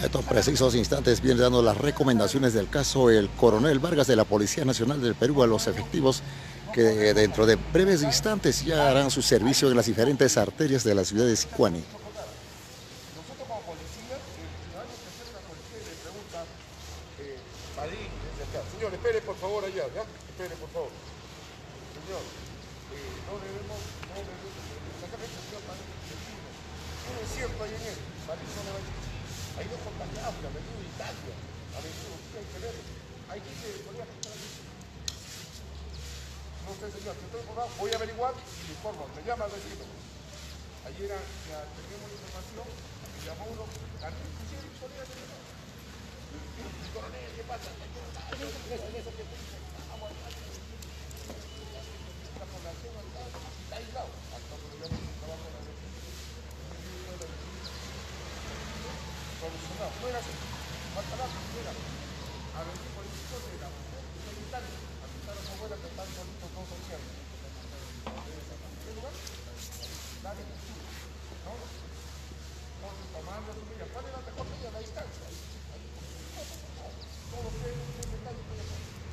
A estos precisos instantes viene dando las recomendaciones del caso el coronel Vargas de la Policía Nacional del Perú a los efectivos que dentro de breves instantes ya harán su servicio en las diferentes arterias de la ciudad de Sicuani. Nosotros como policía, el ciudadano que acerca a la policía y le pregunta, Padín, desde acá, señor, espere por favor allá, ¿ya? Espere por favor. Señor, no debemos, exactamente el señor Padín, ¿qué es cierto ahí en él? Padín no le va a decir, hay dos contagiados, ha venido de Italia, ha venido, sí, hay que ver, hay que podría estar aquí. No sé, señor, si estoy informado, voy a averiguar y le informo, me llama al vecino. Ayer ya teníamos información, me llamó uno, también quisiera podría ser. Coronel, ¿qué pasa? La población está aislado. Hasta que yo trabajo en la solucionado. No era así. Falta la primera. A ver, por el chico de la sanitaria, a visitar a su abuela que están solitos dos sociales. ¿Qué lugar? Dale, ¿no? Entonces, tomando su medida. ¿Cuál es la mejor medida? La distancia. Todo que un detalle que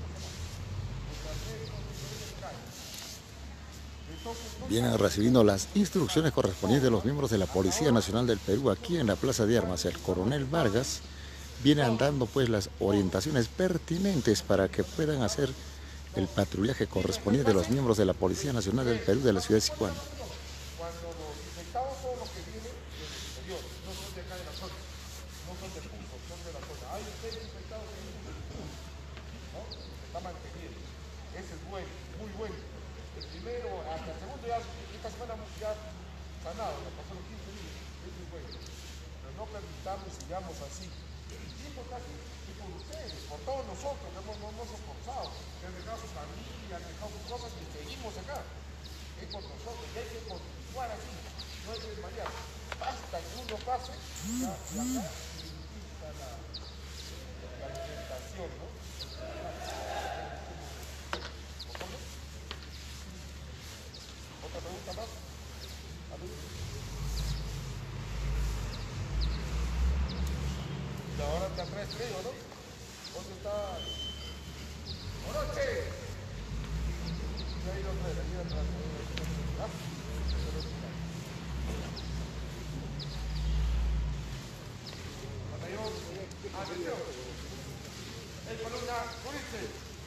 Vienen recibiendo las instrucciones correspondientes de los miembros de la Policía Nacional del Perú aquí en la Plaza de Armas. El coronel Vargas viene dando pues las orientaciones pertinentes para que puedan hacer el patrullaje correspondiente de los miembros de la Policía Nacional del Perú de la ciudad de Sicuani. cuando los infectados son los que vienen del exterior, no son de acá de la zona, no son de Cusco, son de la zona. Hay ustedes infectados en el mundo, ¿no? Se está manteniendo. Ese es bueno, muy bueno. El primero, hasta el segundo ya, esta semana ya sanado, ya pasó los 15 días. Eso es bueno. Pero no permitamos y sigamos así. Y importante, y por ustedes, por todos nosotros que nos hemos esforzado, que han dejado su familia, han dejado sus cosas y seguimos acá. Es por nosotros, y hay que continuar así, no hay que desmayar. Basta que uno pase, ya acá inicia la alimentación, ¿no? ¿Otra pregunta más? A ver. Y ahora te atraes frío, ¿no? ¿Dónde está? ¡Oroche! Ahí lo trae, ahí atrás. ¿Ah? Atención. El columna, unirse.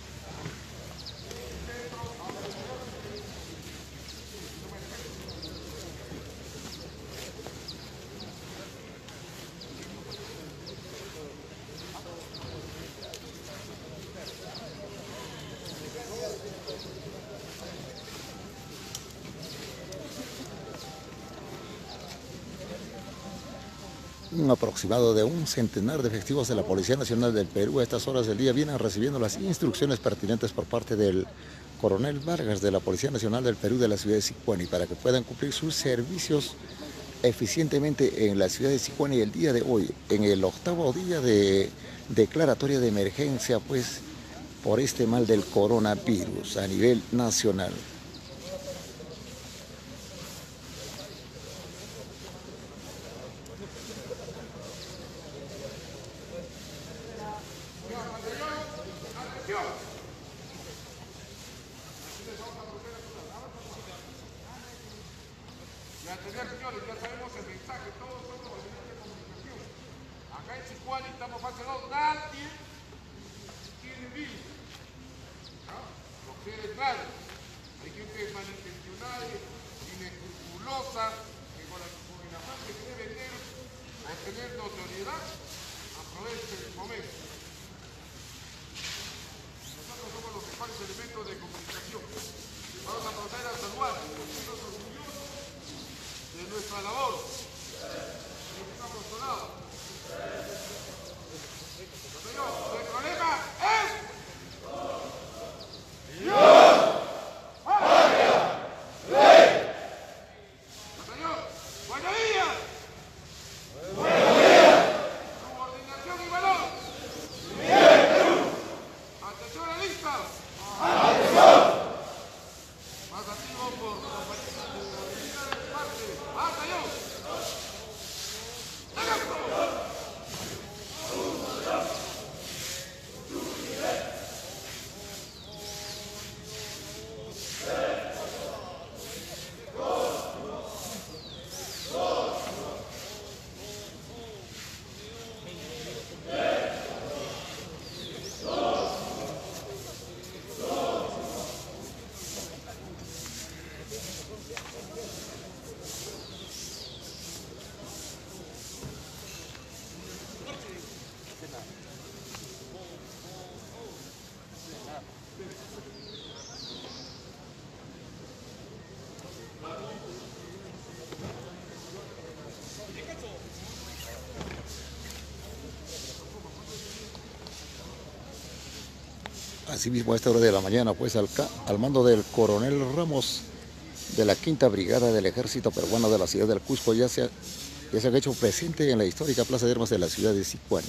Un aproximado de un centenar de efectivos de la Policía Nacional del Perú a estas horas del día vienen recibiendo las instrucciones pertinentes por parte del coronel Vargas de la Policía Nacional del Perú de la ciudad de Sicuani para que puedan cumplir sus servicios eficientemente en la ciudad de Sicuani el día de hoy, en el 8º día de declaratoria de emergencia pues por este mal del coronavirus a nivel nacional. Y atender, señores, ya sabemos el mensaje, todos somos los medios de comunicación. Acá en Sicuani estamos fascinados, nadie tiene virus. ¿No? Lo que es claro. Hay gente malintencionada, inescrupulosa, que con el afán que quiere vender o tener notoriedad, aprovecha el momento. Nosotros somos los mejores elementos de comunicación. Vamos a proceder a saludar, sentirnos orgullosos de nuestra labor. Nuestro apostolado. El problema es Dios, patria, ley. Batallón, buenos días. Buenos días. Subordinación y valor. Bien, Perú. Atención a la lista. Atención. Más activo por compañía de parte. Batallón. ¡Adelante! Asimismo, a esta hora de la mañana, pues al mando del coronel Ramos de la Quinta Brigada del Ejército Peruano de la ciudad del Cusco, ya se han hecho presente en la histórica Plaza de Armas de la ciudad de Sicuani.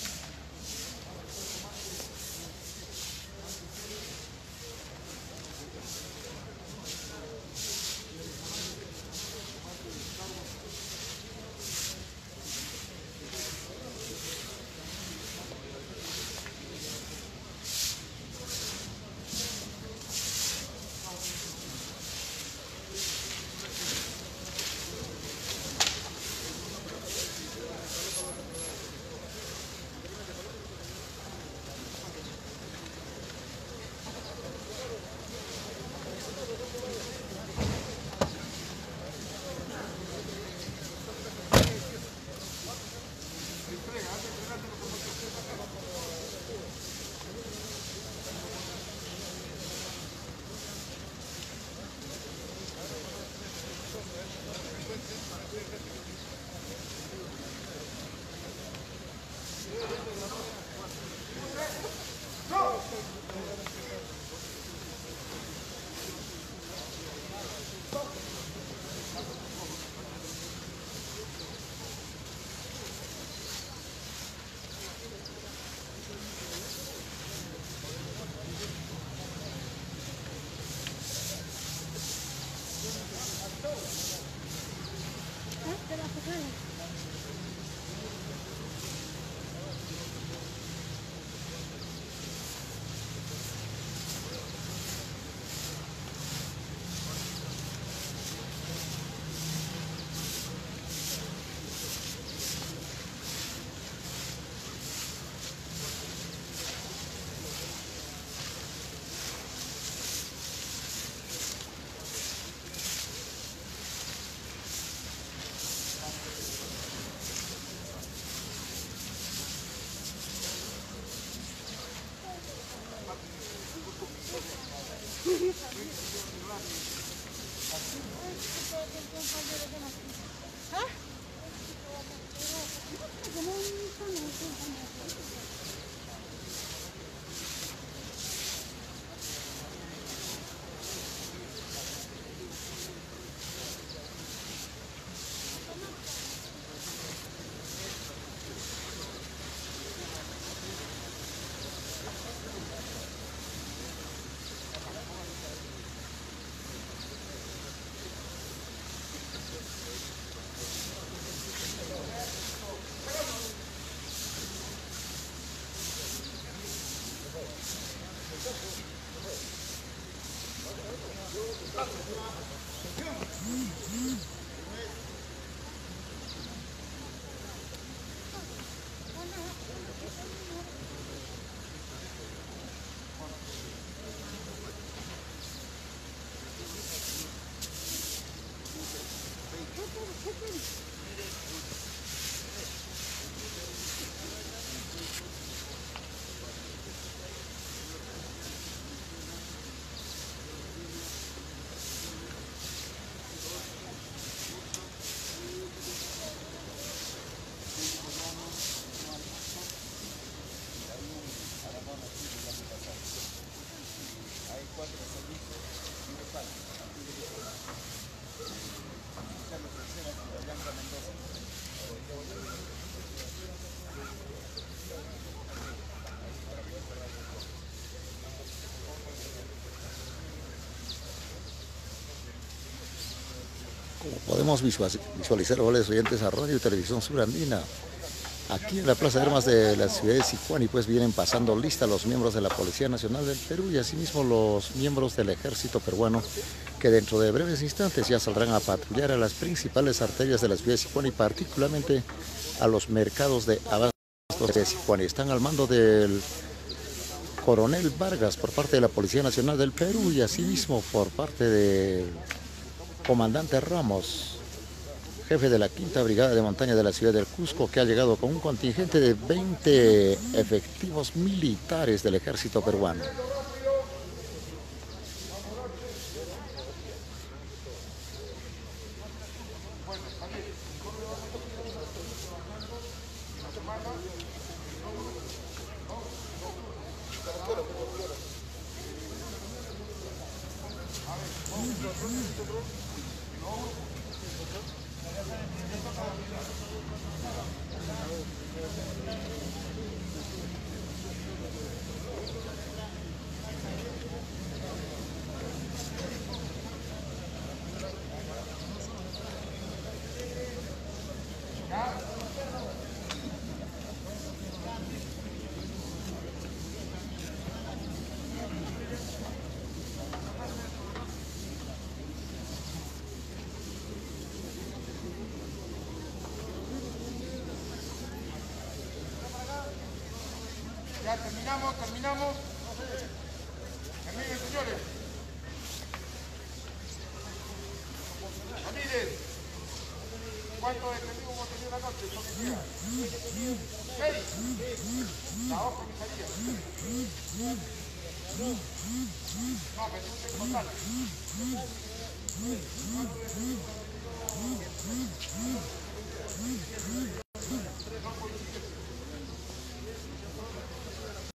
Como podemos visualizar, los oyentes a Radio y Televisión Surandina, aquí en la Plaza de Armas de la ciudad de Sicuani, pues vienen pasando lista los miembros de la Policía Nacional del Perú y asimismo los miembros del Ejército Peruano, que dentro de breves instantes ya saldrán a patrullar a las principales arterias de la ciudad de Sicuani, particularmente a los mercados de abastos de Sicuani. Están al mando del coronel Vargas por parte de la Policía Nacional del Perú y asimismo por parte del comandante Ramos, jefe de la Quinta Brigada de Montaña de la ciudad del Cusco, que ha llegado con un contingente de 20 efectivos militares del ejército peruano. Ya terminamos. Terminen, señores. Ramírez, ¿cuántos detenidos hemos tenido la noche? ¿Lo que sea? 6. La otra comisaría. No, me puse en total.